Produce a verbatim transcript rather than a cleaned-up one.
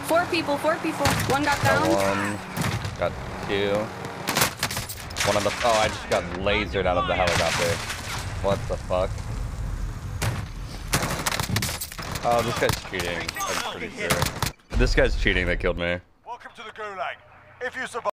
Four people, four people. One got Got down. one. Got two. One of the. Oh, I just got lasered out of the helicopter. What the fuck? Oh, this guy's cheating. I'm pretty sure. This guy's cheating that killed me. Welcome to the Gulag. If you survive.